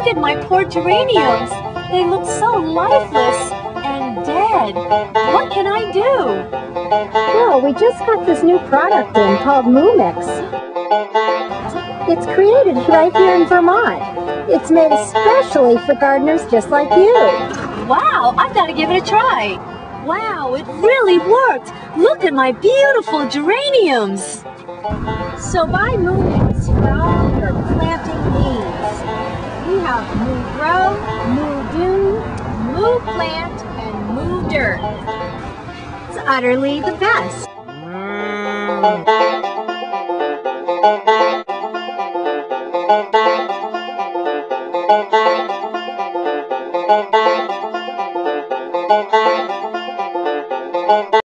Look at my poor geraniums. They look so lifeless and dead. What can I do? Well, we just got this new product in called Moomix. It's created right here in Vermont. It's made especially for gardeners just like you. Wow, I've got to give it a try. Wow, it really worked. Look at my beautiful geraniums. So buy Moomix for all your planting needs. We have Moo Grow, Moo Do, Moo Plant, and Moo Dirt. It's utterly the best.